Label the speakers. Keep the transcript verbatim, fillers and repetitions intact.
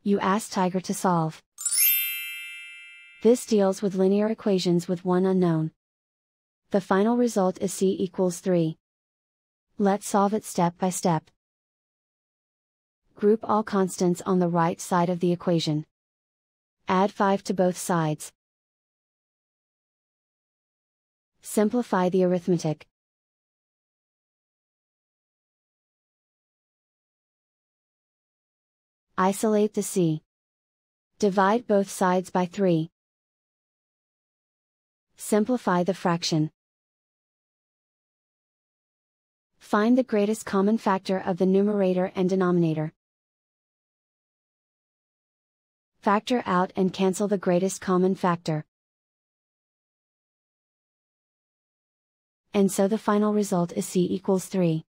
Speaker 1: You ask Tiger to solve. This deals with linear equations with one unknown. The final result is c equals three. Let's solve it step by step. Group all constants on the right side of the equation. Add five to both sides. Simplify the arithmetic. Isolate the c. Divide both sides by three. Simplify the fraction. Find the greatest common factor of the numerator and denominator. Factor out and cancel the greatest common factor. And so the final result is c equals three.